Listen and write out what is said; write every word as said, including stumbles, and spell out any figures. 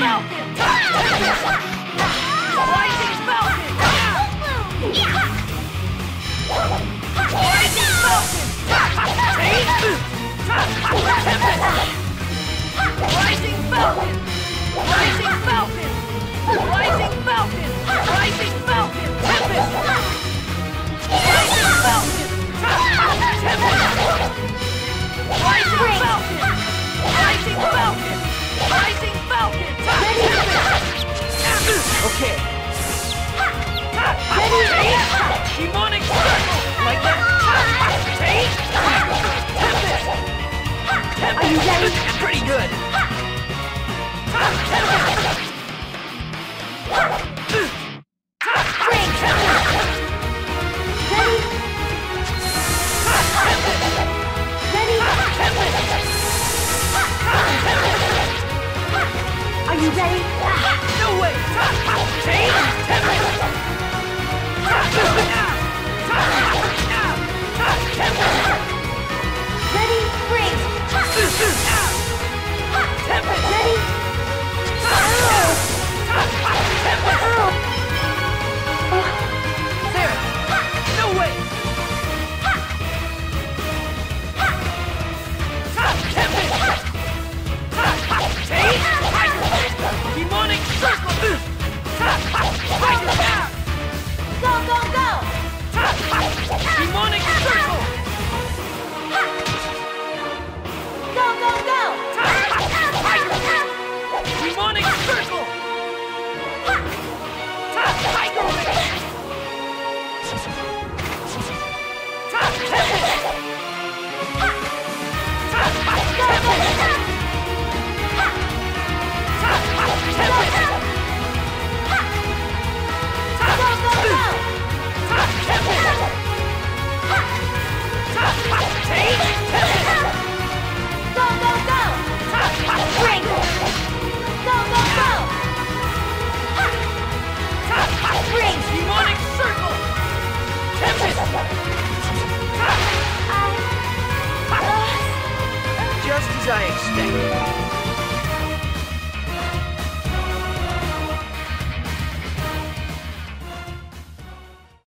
Falcon! Rising Falcon! Rising Falcon! Rising Falcon! Rising Falcon! Rising Falcon! Rising Falcon! Tempest! Rising Falcon! Tempest! Rising Falcon! Rising Falcon! Rising Falcon! Okay. Demonic circle! Like that! Take! Tempest! Tempest! Are you ready? Pretty good! Tempest! Spring! Tempest! Ready? Ready? Tempest! Are you ready? No way! Take! Tempest!